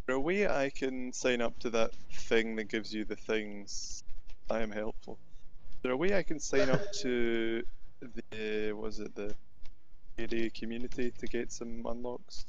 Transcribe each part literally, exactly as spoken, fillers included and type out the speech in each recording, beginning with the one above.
there a way I can sign up to that thing that gives you the things? I am helpful. Is there a way I can sign up to the, was it the Payday community to get some unlocks?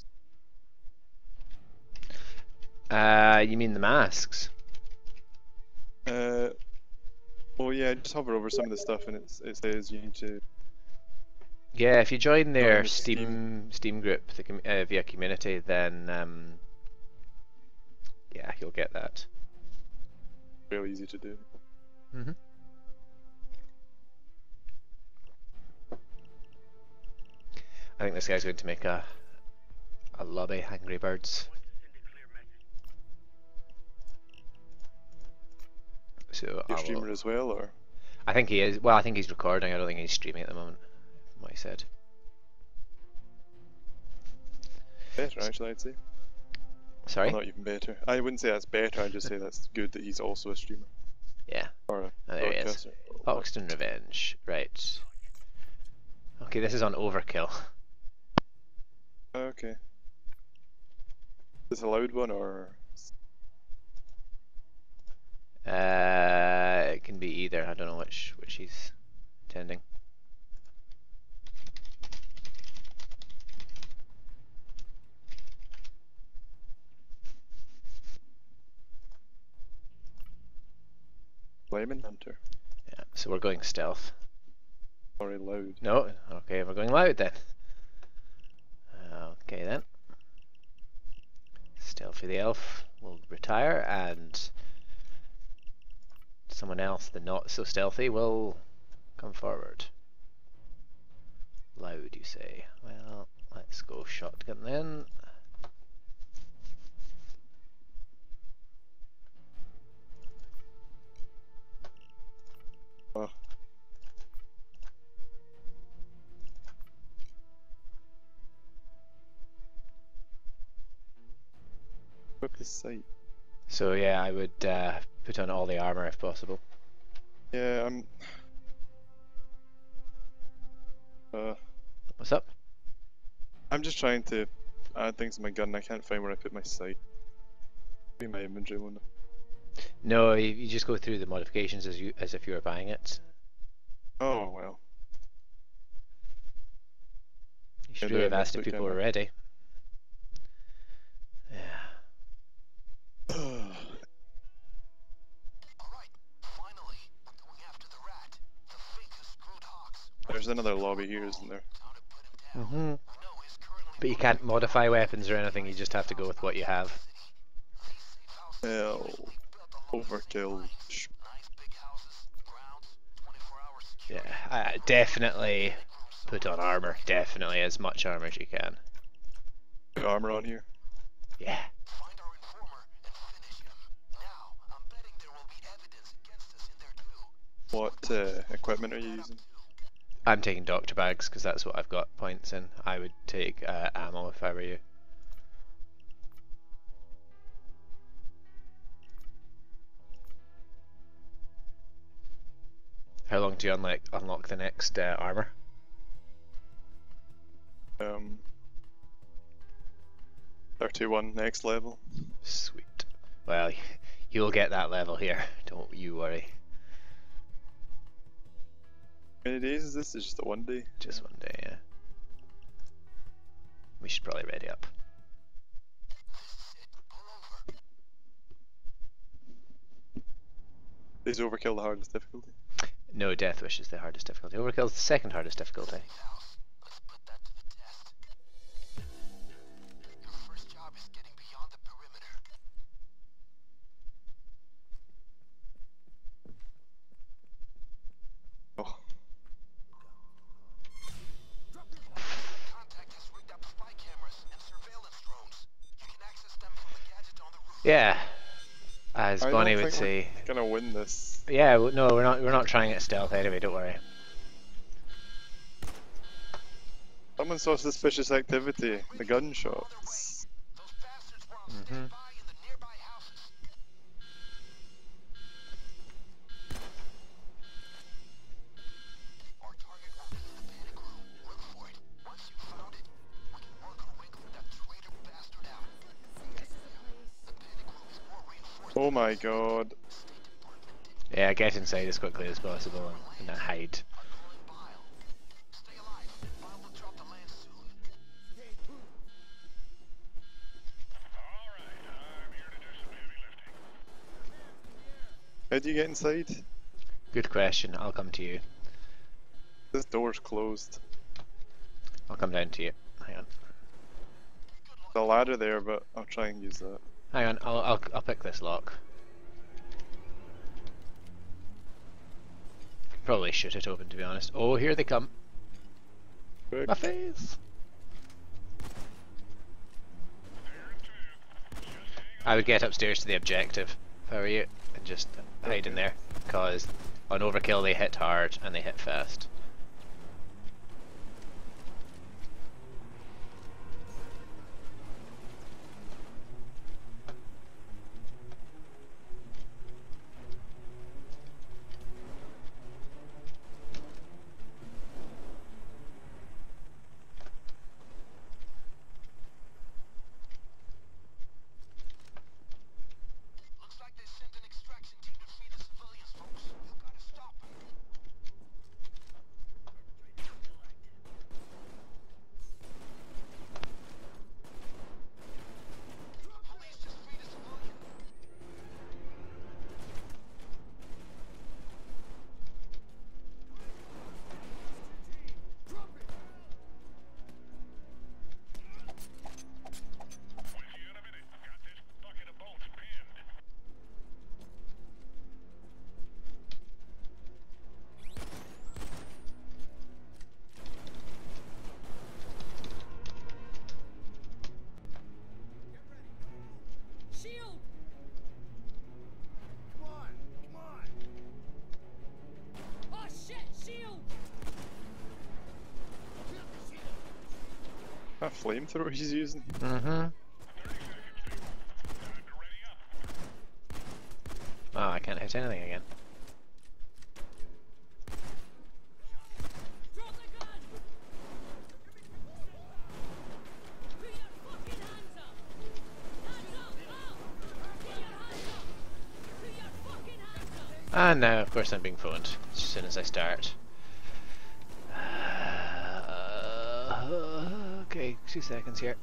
Uh, you mean the masks? Uh, oh yeah, just hover over some of the stuff and it's, it says you need to. Yeah, if you join their Join the Steam Steam. Steam group the com uh, via community, then um, yeah, you'll get that. Real easy to do. Mm-hmm. I think this guy's going to make a a lobby, Angry Birds. So Your I streamer will. as well, or? I think he is. Well, I think he's recording. I don't think he's streaming at the moment. From what he said. Better, actually, I'd say. Sorry. Well, not even better. I wouldn't say that's better. I'd just say that's good that he's also a streamer. Yeah. Or a Oh, there he is. broadcaster. Hoxton Revenge. Right. Okay, this is on Overkill. Okay. Is this a loud one or? Uh, it can be either. I don't know which which he's attending. Lemon Hunter. Yeah. So we're going stealth. Sorry, loud. No. Okay, we're going loud then. Okay then. Stealthy the elf will retire, and someone else, the not so stealthy, will come forward. Loud, you say? Well, let's go shotgun then. Oh. Equip the sight. So yeah, I would uh, put on all the armor if possible. Yeah, I'm. Uh, What's up? I'm just trying to add things to my gun. I can't find where I put my sight. Maybe my inventory one. No, you, you just go through the modifications as you as if you were buying it. Oh well. You should Yeah, really have the asked if next people weekend. were ready. Yeah. There's another lobby here, isn't there? Mm-hmm. But you can't modify weapons or anything. You just have to go with what you have. Hell, overkill. Yeah, I definitely put on armor. Definitely as much armor as you can. Put armor on here. Yeah. What uh, equipment are you using? I'm taking doctor bags because that's what I've got points in. I would take uh, ammo if I were you. How long do you unlock unlock the next uh, armor? Um, thirty-one next level. Sweet. Well, you'll get that level here. Don't you worry. How many days is this? It's just a one day? Just one day, yeah. We should probably ready up. Is Overkill the hardest difficulty? No, Death Wish is the hardest difficulty. Overkill is the second hardest difficulty. Oh. Yeah, as I Bonnie don't would think say. we're gonna win this. Yeah, w- no, we're not. We're not trying it stealth anyway. Don't worry. Someone saw suspicious activity. The gunshots. Mm-hmm. Oh my god. Yeah, get inside as quickly as possible and, and then hide. How do you get inside? Good question. I'll come to you. This door's closed. I'll come down to you. Hang on. There's a ladder there, but I'll try and use that. Hang on. I'll I'll I'll pick this lock. Probably shoot it open, to be honest. Oh, here they come. Quick. My face. I would get upstairs to the objective if I were you and just hide in there, because on overkill they hit hard and they hit fast. That flamethrower he's using. Mm-hmm. Wow, I can't hit anything again. And now, of course, I'm being phoned as soon as I start. Uh, okay, two seconds here.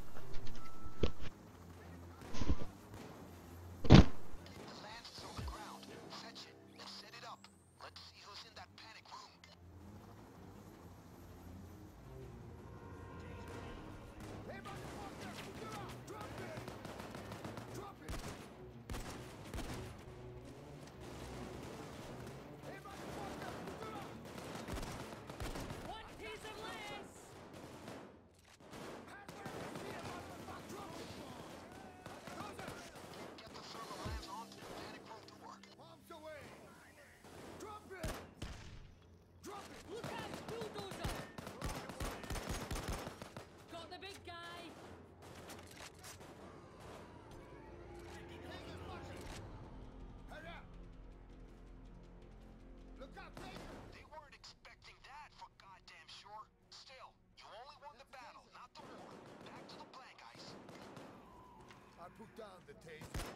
Put down the taser.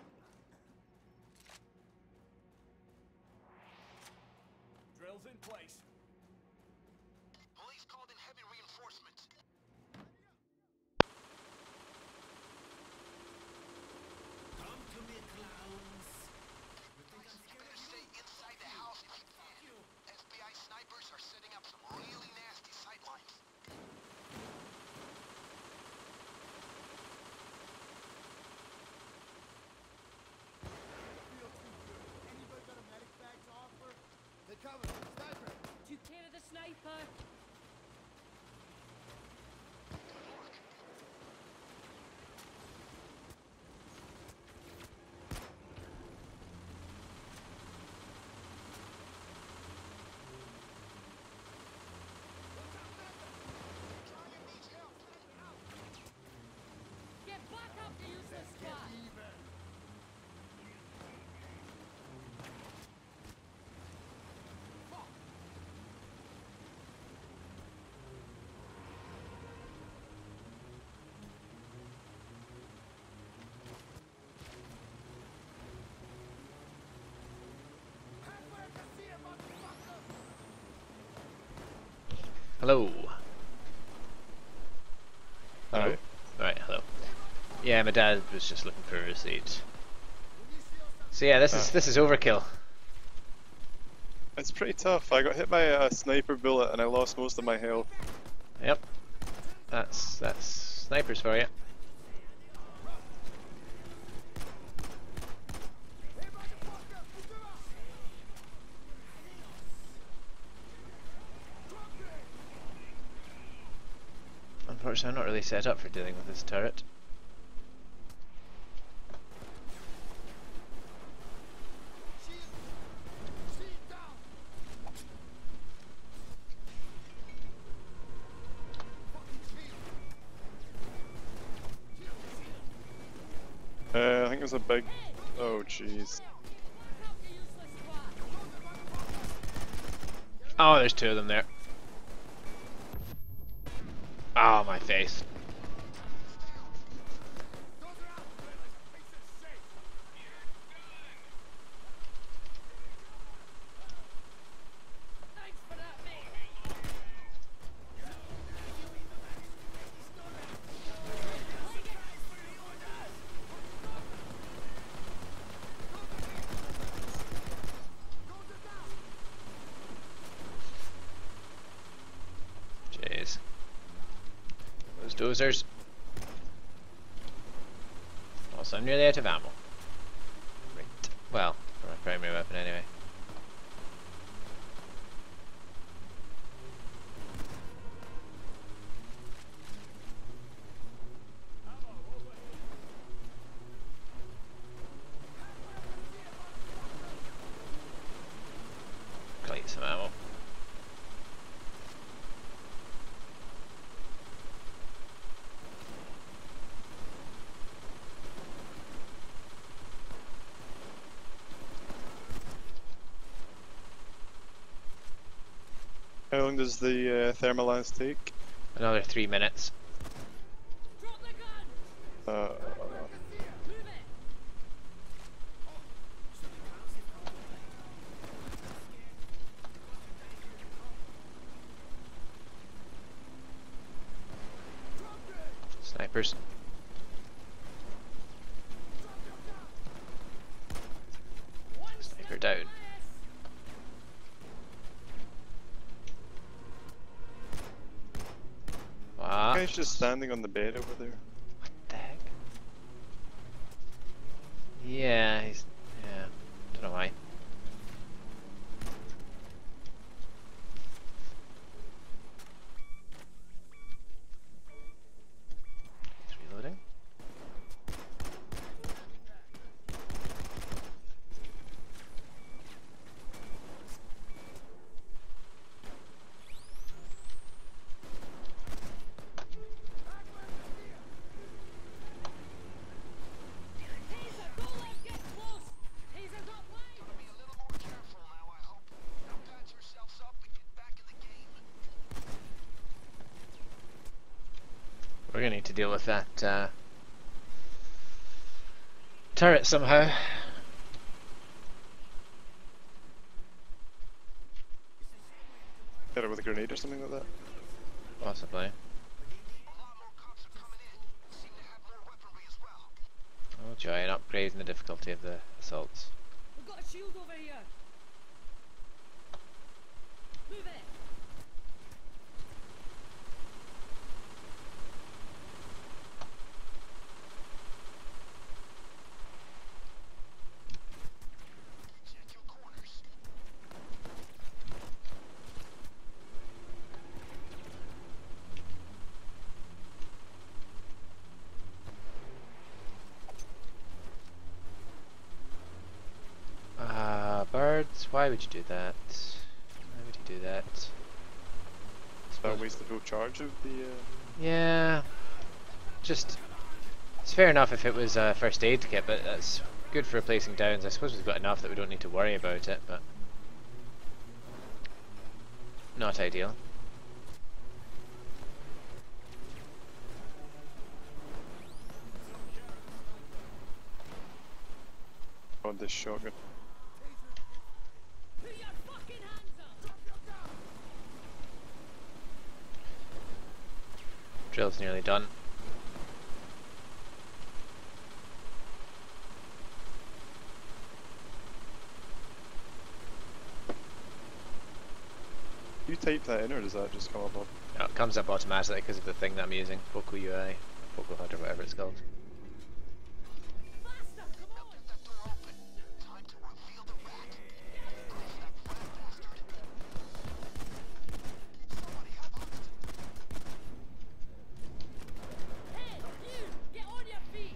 Drills in place. Police called in heavy reinforcements. Come to me, clowns. You think I'm scared? You better stay inside the house if you can. F B I snipers are setting up some really nasty sightlines. Cover, sniper! Took care of the sniper! Get back up to useless spot! Hello. Hello. Alright. Right, hello. Yeah, my dad was just looking for a receipt. So yeah, this is Ah. this is overkill. It's pretty tough. I got hit by a sniper bullet and I lost most of my health. Yep. That's that's snipers for you. Unfortunately, I'm not really set up for dealing with this turret. Uh, I think there's a big... Oh jeez. Oh, there's two of them there. Oh, my face. Jeez. Those dozers. Also, I'm nearly out of ammo. Right. Well, for my primary weapon anyway. Collect some ammo. How long does the uh, thermal lance take? Another three minutes. Drop the gun! Uh, Move it! Snipers. Sniper down. Wow. the guy's just standing on the bed over there. What the heck? Yeah, he's... yeah. Don't know why. He's reloading. Taser, don't let him get close! Taser got wide! Be a little more careful now, I hope. Now patch yourselves up and get back in the game. We're gonna need to deal with that uh, turret somehow. Hit it with a grenade or something like that. Possibly. A lot more cops are coming in. Seem to have more weaponry as well. Oh joy, an upgrade in the difficulty of the assaults. We've got a shield over here! Move it! Check your corners. Ah, uh, birds, why would you do that? Why would you do that? That waste the full charge of the. Uh... Yeah, just it's fair enough if it was a first aid kit, but that's good for replacing downs. I suppose we've got enough that we don't need to worry about it, but not ideal. On this shotgun. Put your fucking hands up! Drill's nearly done. You type that in, or does that just come up? No, it comes up automatically because of the thing that I'm using, Focal U I, Focal H U D or whatever it's called. Faster, come on! Get that door open. Time to reveal the rat. Close that rat bastard. Somebody help Hoxton. Hey, you! Get on your feet!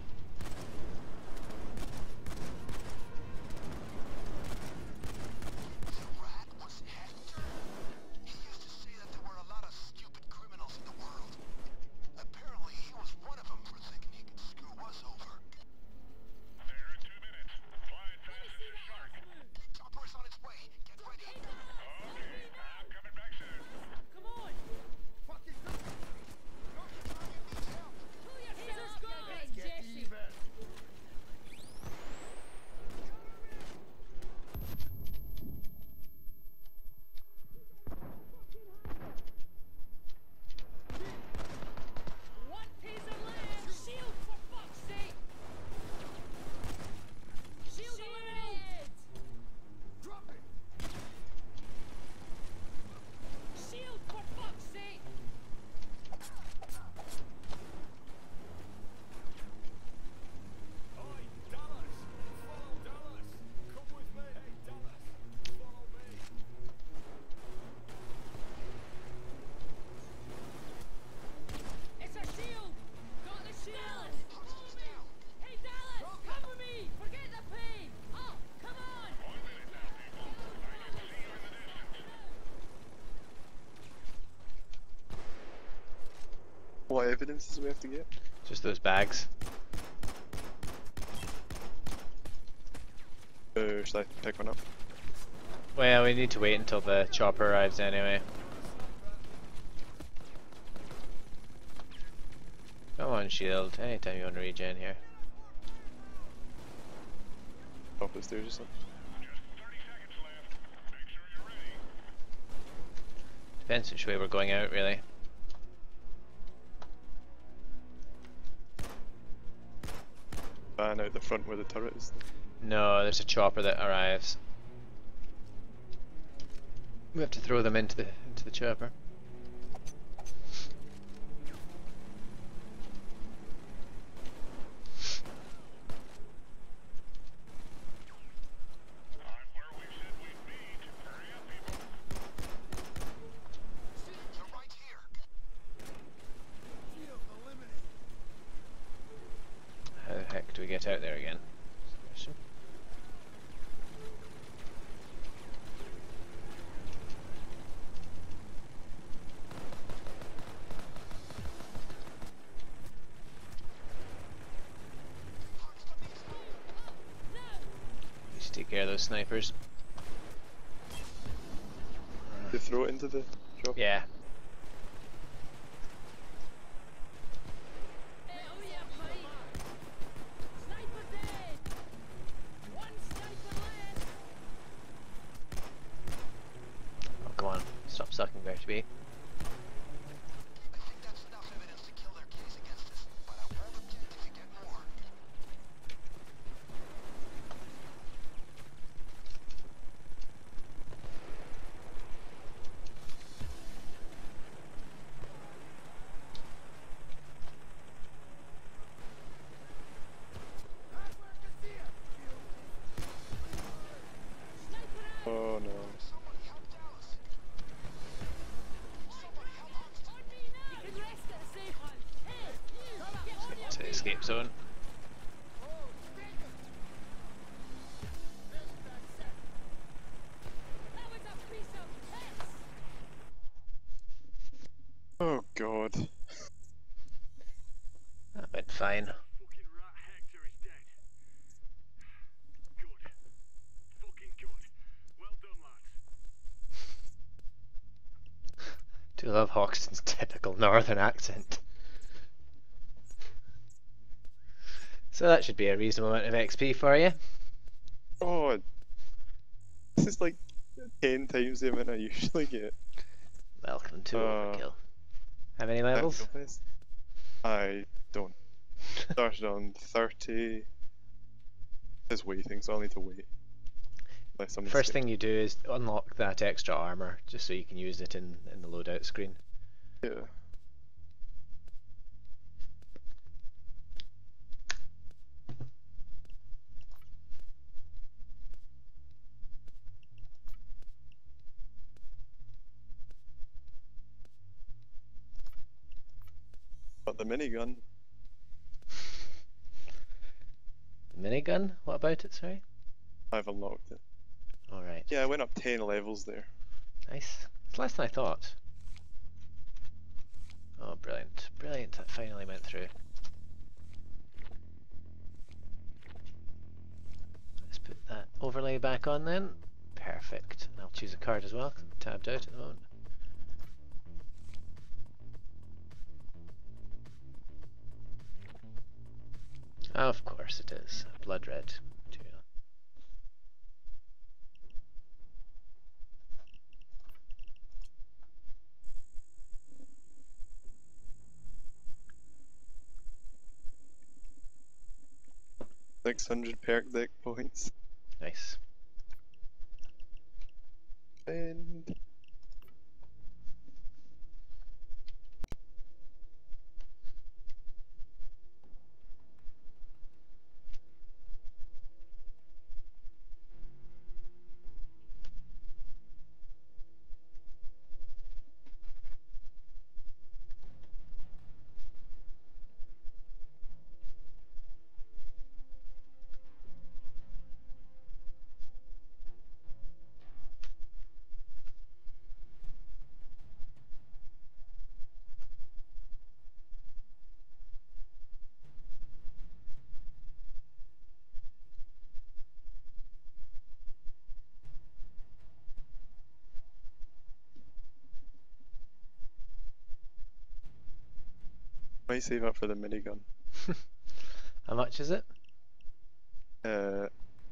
The rat was Hector? He used to say that there were a lot of stupid criminals in the world. Apparently he was one of them for thinking he could screw us over. There in two minutes. Flying Let me fast see as a that shark. ass move! Chopper's on its way. Get ready. Hey, Dallas! Okay, I'm coming back soon. Come on! Fucking go. Don't you need help? Pull yourself together, Jesse! One taser left! Shield, for fuck's sake! Shield eliminated! Drop it. Shield, for fuck's sake! Oi, Dallas! Follow Dallas! Come with me! Hey, Dallas! Follow me! It's a shield! Got the shield! Follow me! Hey, Dallas! Come with me! Forget the pain! Oh, come on! One minute now, people. I can see you in the distance. What evidences do we have to get? Just those bags. Or should I pick one up? Well, we need to wait until the chopper arrives anyway. Come on, Shield. Anytime you want to regen here. Up the stairs or something? Just thirty seconds left. Make sure you're ready. Depends which way we're going out, really. Ban out the front where the turret is. No, there's a chopper that arrives. We have to throw them into the into the chopper. I'm where we said we'd meet. Hurry up, people. You're right here. Shield eliminated. How the heck do we get out there again? Question. Hoxton needs help. We should take care of those snipers. They throw it into the chopper? Yeah. Hey, oh yeah, mate! Sniper dead! One sniper left! Oh, come on. Stop sucking, Bear to be. I think that's enough evidence to kill their case against us, but I won't object if you get more. Sniper out! Oh no. Somebody help Dallas. Somebody help Hoxton. On me now! You can rest at a safe one! Hey, you! Get on your To the feet! escape zone. That was a piece of piss! Oh god. That went fine. Fucking rat Hector is dead. Good. Fucking good. Well done, lads. Do love Hoxton's typical northern accent. So that should be a reasonable amount of X P for you. Oh, this is like ten times the amount I usually get. Welcome to Uh, Overkill. How many levels? Tactical best. I don't. Started on thirty. It's waiting, so I'll need to wait. Unless someone First skips. thing you do is unlock that extra armor, just so you can use it in, in the loadout screen. Yeah. But the minigun, Minigun? What about it, sorry? I've unlocked it. Alright. Yeah, I went up ten levels there. Nice. It's less than I thought. Oh, brilliant. Brilliant, that finally went through. Let's put that overlay back on then. Perfect. And I'll choose a card as well, 'cause I'm tabbed out at the moment. Of course it is. Blood red material. six hundred perk deck points. Nice. And might save up for the minigun. How much is it? Uh,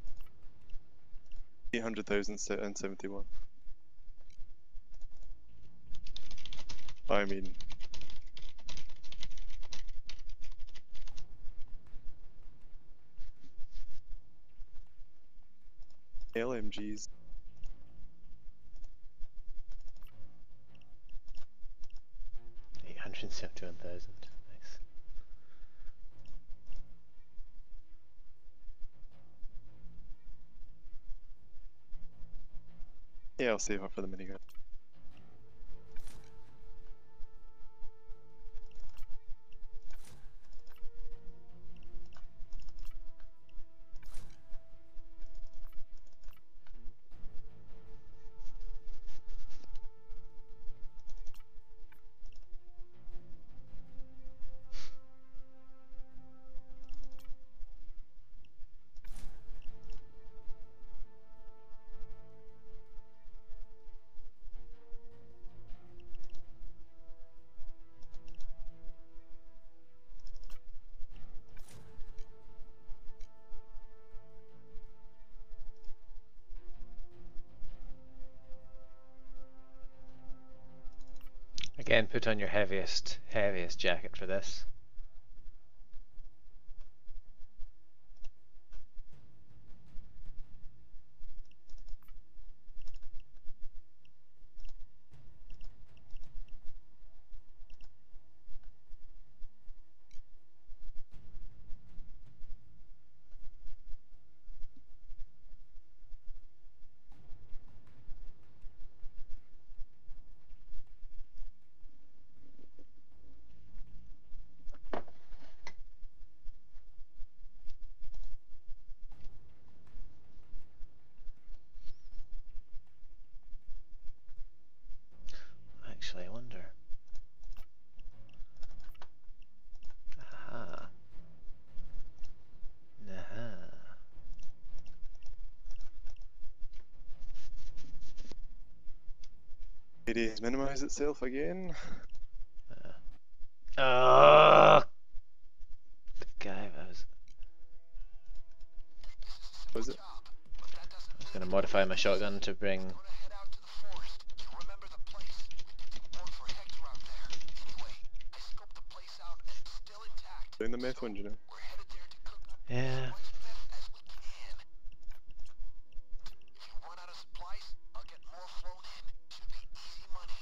eight hundred thousand and seventy-one. I mean, L M Gs. eight hundred seventy-one thousand. Nice. Yeah, I'll save up for the minigun. Again, put on your heaviest, heaviest jacket for this. Actually, I wonder. Aha. Aha. Payday has minimized itself again. Oh, the guy I was. Was it? I was going to modify my shotgun to bring. Gonna head out to the forest. Do you remember the place? Worked for Hector out there. Anyway, I scoped the place out and it's meth one, do you know? We're headed there to cook Yeah. as much meth as we can. If you run out of supplies, I'll get more flown in. Should be easy money.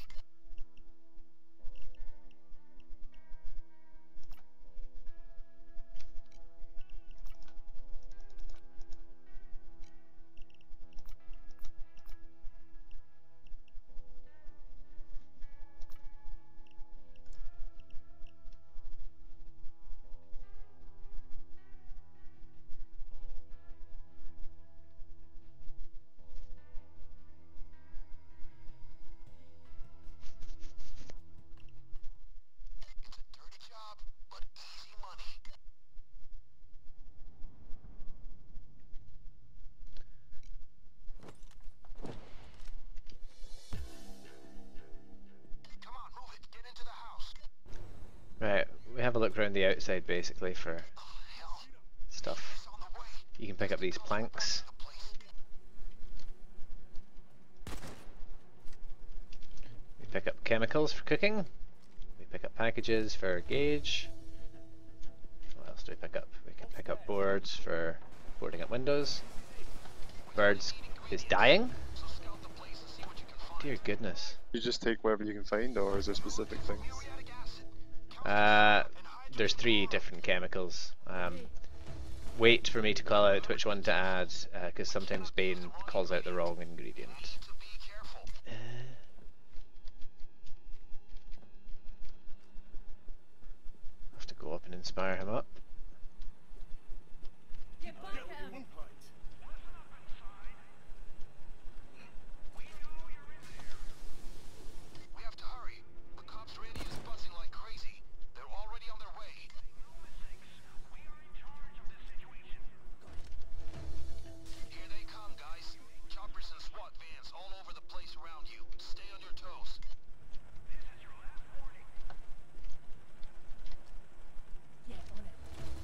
It's a dirty job, but easy money. Come on, move it. Get into the house. Right, we have a look around the outside basically for Hell, stuff. it's on the way. You can pick up these planks. The place. We pick up chemicals for cooking. We pick up packages for gauge. What else do we pick up? We can pick up boards for boarding up windows. Birds is dying? So scout the place and see what you can find. Dear goodness. You just take whatever you can find, or is there specific things? Muriatic acid. Uh, there's three different chemicals. Um, wait for me to call out which one to add, because sometimes Bane calls out the wrong ingredient. To be careful. Uh, have to go up and inspire him up. Get back at him! We have to hurry. The cops' radio is buzzing like crazy. They're already on their way. Here they come, guys. Choppers and SWAT vans all over the place around you. Stay on your toes. Get on it.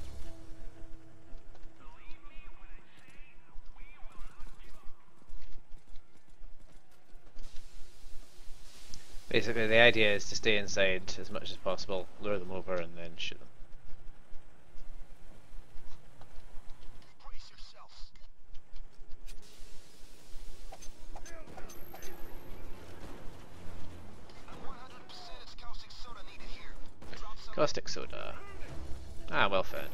Basically, the idea is to stay inside as much as possible, lure them over, and then shoot them. Brace yourselves. I'm one hundred percent it's caustic soda needed here. Drop some. Caustic soda. Ah, well fed.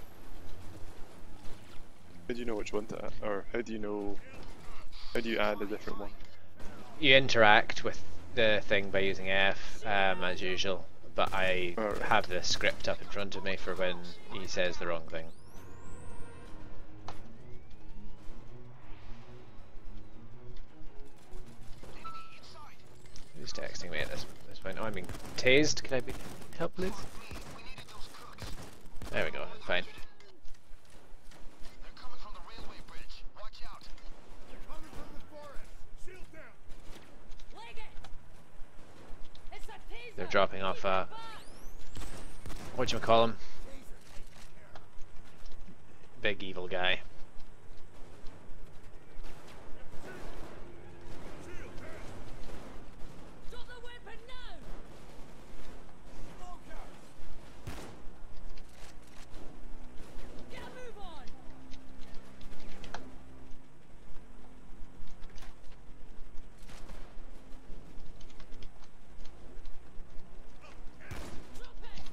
How do you know which one to add? Or how do you know... How do you add a different one? You interact with the thing by using F, um, as usual, but I Alright. have the script up in front of me for when he says the wrong thing. Enemy inside. Who's texting me at this, this point? Oh, I'm being tased. Can I be help, please? Me, we needed those cooks. There we go. Fine. They're coming from the railway bridge. Watch out. Coming from the forest. Shield down. Leg it! It's a teaser! They're dropping off. Uh, Back! whatchamacallem? Big evil guy. Drop the weapon now! Get a move on! Drop it!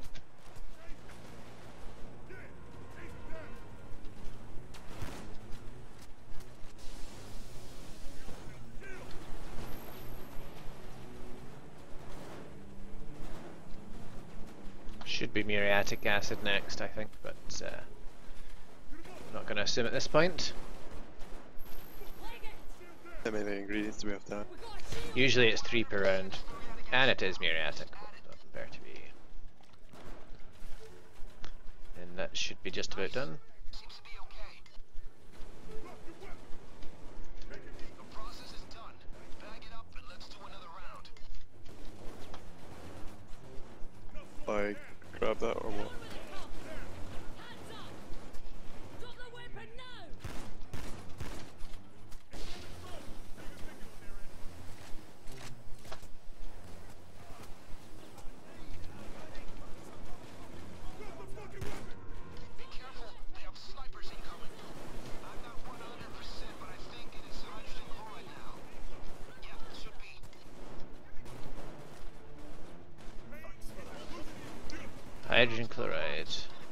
Should be muriatic acid next, I think, but uh, I'm not going to assume at this point. Leg it! How many ingredients do we have to add? We got a shield! Usually it's three per round, and it is muriatic, but doesn't appear to be. And that should be just about done. Seems to be okay. The process is done. Bag it up and let's do another round. Like, grab that or what? Hands up! Drop the weapon now! hydrogen chloride.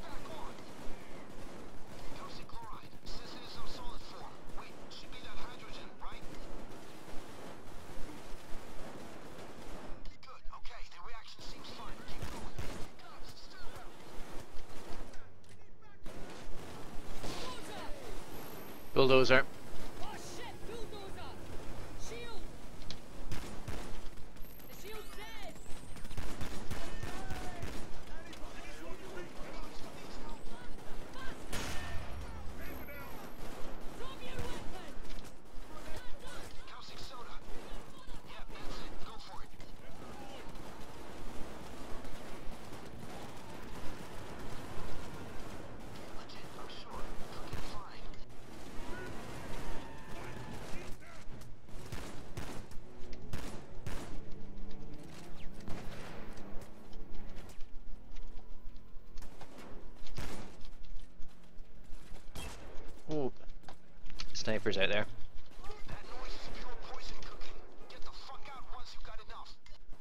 Calcium chloride. Says it is in solid form. Wait, should be that hydrogen, right? Good. Okay, the reaction seems fine. Keep going. Bulldozer. Oh shit, bulldozer! Shield! The shield's dead! Drop your weapon! Caustic soda. Yep, that's it. Go for it. Legit, I'm sure. Cooking fine. Ooh. Snipers out there. That noise is pure poison cooking. Get the fuck out once you've got enough.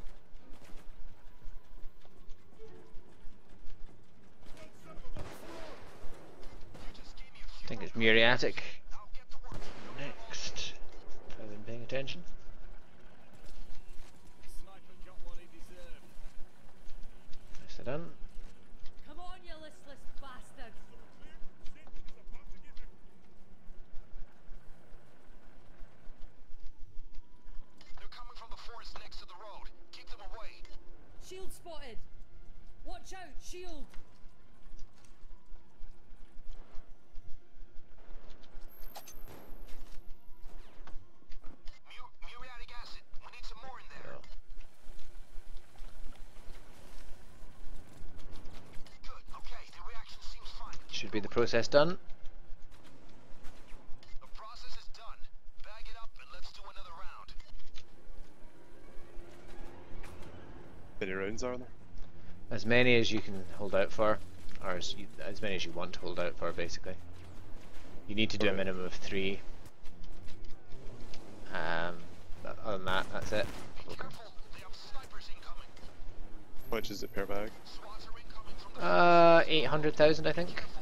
You just gave me a I few think it's more muriatic. I'll get to work. Next. If I've been paying attention. Sniper got what he deserved. Nicely done. Come on, you listless bastards! They're coming from the forest next to the road. Keep them away. Shield spotted! Watch out, shield! Mu- muriatic acid. We need some more in there. Oh. Good. Okay, the reaction seems fine. Should be the process done. The process is done. Bag it up and let's do another round. How many rounds are there? As many as you can hold out for, or as, you, as many as you want to hold out for, basically. You need to do a Okay. minimum of three. Um, but other than that, that's it. Be careful. They have snipers incoming. How much is it per bag? SWATs are incoming from the Uh, eight hundred thousand, I think. careful.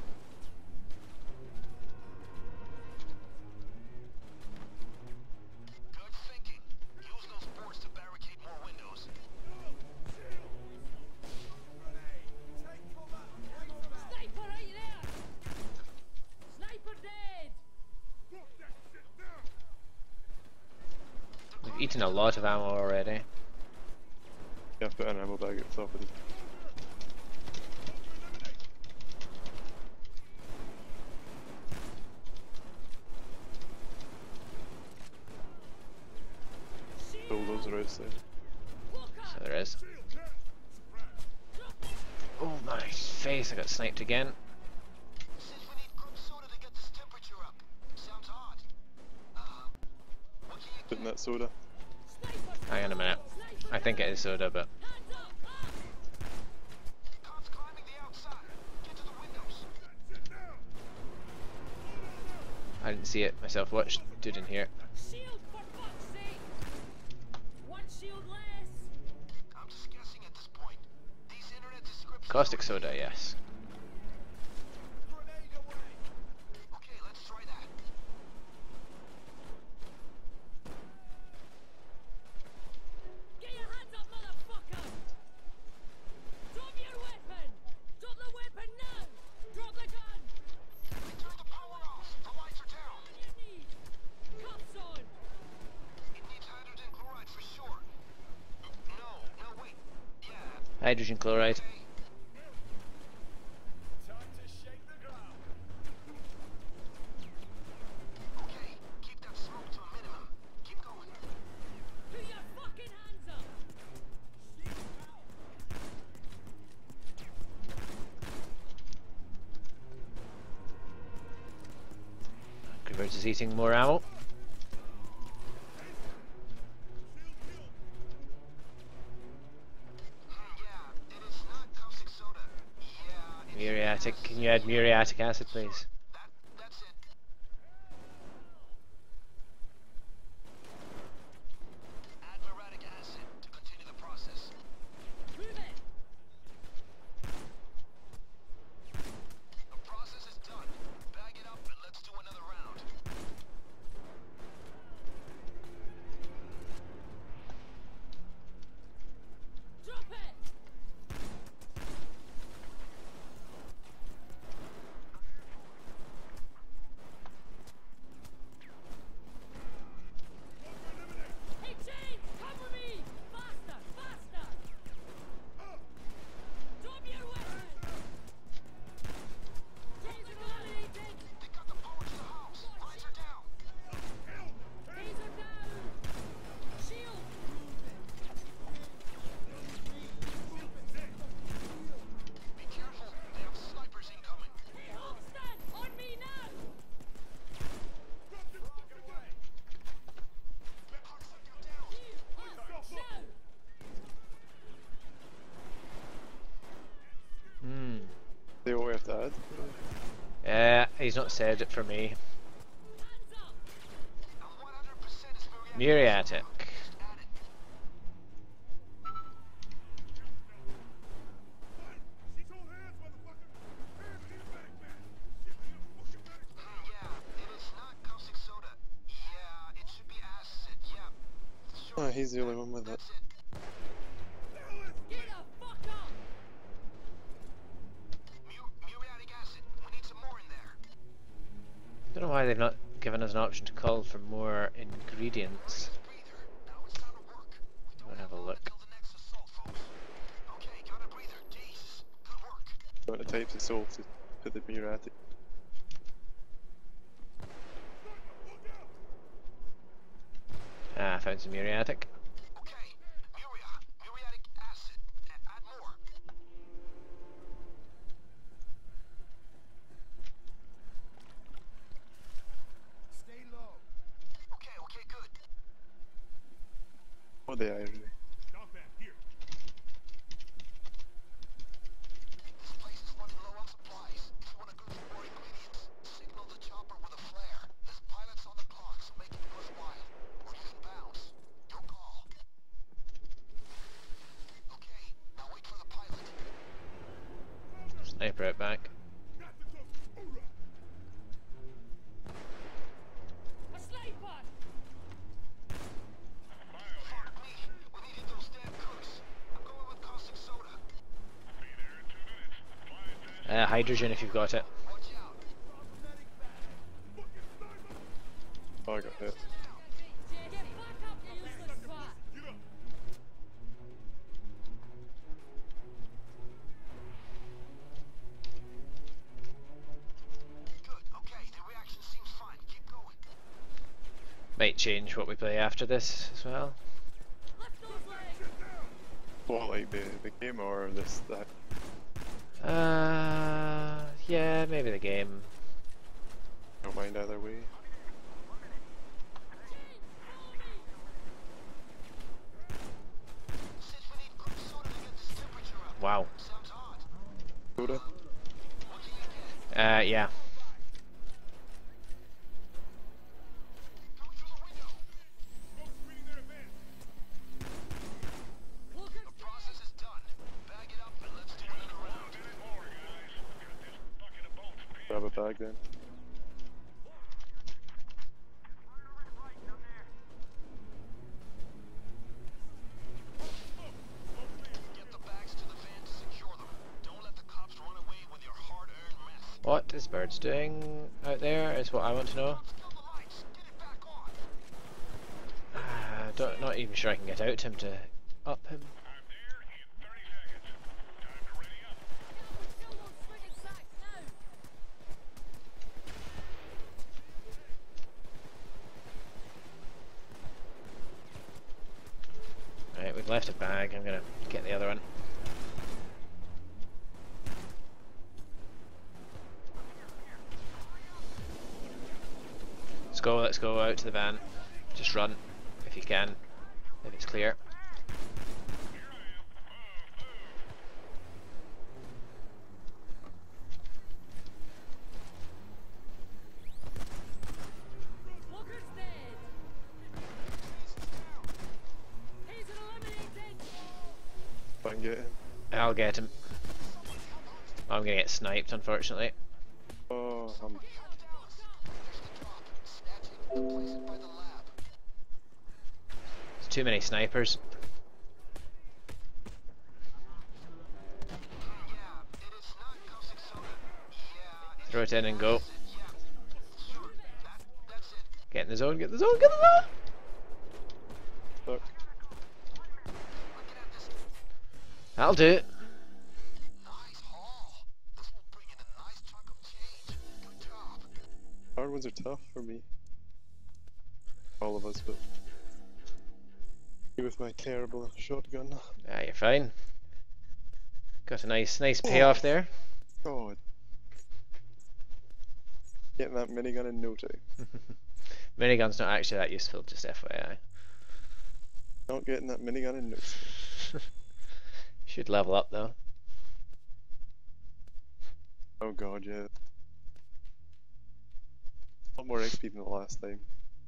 Good thinking. Use those boards to barricade more windows. Sniper right there! Sniper dead! We've eaten a lot of ammo already. Yeah, I've put an ammo bag at the top of the. Bulldozer outside. So there is. Oh my face, I got sniped again. Says we need group soda to get this temperature up. Sounds odd. Uh, what can you Putting that soda. Hang on a minute. I think it is soda, but Hands up! Up! Cops climbing the outside. Get to the windows. I didn't see it myself. What stood in here? Shield for fuck's sake! One shield less! I'm just guessing at this point. These internet descriptions. Caustic soda, yes. Grenade away. Okay, let's try that. Get your hands up, motherfucker! Drop your weapon! Drop the weapon now! Drop the gun! They turned the power off. The lights are down. On your knees! Cuffs on! It needs hydrogen chloride for sure. No, no, wait. Yeah. Hydrogen chloride. Okay. Time to shake the ground. Okay, keep that smoke to a minimum. Keep going. Put your fucking hands up! Converge is eating more ammo. Hmm, yeah, it is not caustic soda. Yeah, it's Muriatic. Can you add muriatic acid, please? that. That's it. Add muriatic acid to continue the process. Prove it! bad. Uh, he's not said it for me. Muriatic. She's all hands, motherfucker! Hands, need a medic man! Shit, need a fucking medic man! Yeah, it is not caustic soda. Yeah, it should be acid. Yeah. Sure. Oh, he's the only one with it. That's it. Get the fuck up! Mu- muriatic acid. We need some more in there. Don't know why they've not given us an option to call for more ingredients. Breather. Now it's time to work. We don't I'll have a long look. until the next assault, folks. Okay, got a breather. Jesus. Good work. Got the types of salt to put the muriatic. Ah, found some muriatic. Okay. Muria. Muriatic acid. A- add more. Stay low. Okay, okay, good. What the irony. Dog back, here. This place is running low on supplies. If you want to go for more ingredients, signal the chopper with a flare. There's pilots on the clock, so make it worthwhile. Or you can bounce. Your call. Okay, now wait for the pilot. Sniper out back. Got the dog. Hoorah! A sniper! Fuck me. We need to hit those damn cooks. I'm going with caustic soda. Uh, hydrogen if you've got it. Watch out. Oh, I got hit. Get back up, you useless twat! Get up! Good, okay, the reaction seems fine. Keep going. Might change what we play after this as well. Lift those legs! What, like the, the game or this? That? Uh, yeah, maybe the game. Don't mind either way. Since we need quick soda to get this temperature up. Wow. Sounds odd. Soda? What can you get? Uh, yeah. Come through the window. Smoke's screening their advance. Look at The process is done. Bag it up and let's do another round. Grab a bag then. Get the bags to the van to secure them. Don't let the cops run away with your hard-earned meth. What is Birds doing out there is what I want to know. Kill the lights. Get it back on. Uh, don't, not even sure I can get out to him to up him. Kill those friggin' sacks now! Right, we've left a bag. I'm gonna get the other one. Let's go, let's go out to the van. Just run, if you can, if it's clear. Walker's dead! He's eliminated! If I can get him. I'll get him. I'm gonna get sniped, unfortunately. Oh, I'm Snatch it. Place it by the lab. There's too many snipers. Yeah, it is not caustic soda. Yeah, it's Throw it in and go. acid. Yeah. Sure. That, that's it. Get in the zone, get in the zone, get in the zone! stuck. Looking at this. That'll do it. Nice haul. This will bring in a nice chunk of change. Good job. Hard ones are tough for me. All of us, but me with my terrible shotgun. Ah, you're fine. Got a nice, nice payoff there. God. Getting that minigun in no time. Minigun's not actually that useful, just F Y I. Not getting that minigun in no time. Should level up though. Oh god, yeah. A lot more X P than the last time.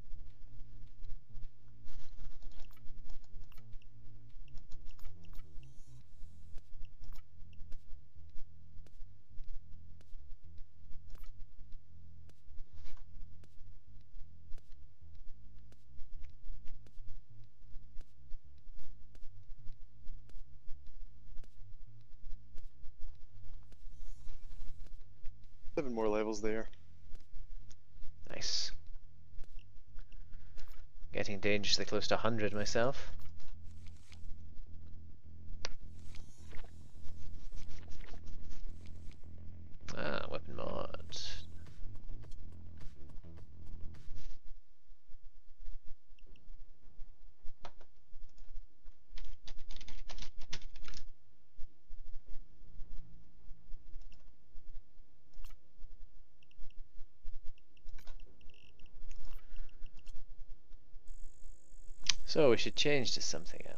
Seven more levels there. Nice. Getting dangerously close to one hundred myself. Ah, weapon mod. So we should change to something